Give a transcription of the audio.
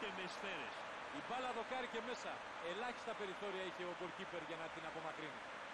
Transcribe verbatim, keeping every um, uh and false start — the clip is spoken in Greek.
και με σφαίρες. Η μπάλα δοκάρει και μέσα. Ελάχιστα περιθώρια είχε ο γκολκίπερ για να την απομακρύνει.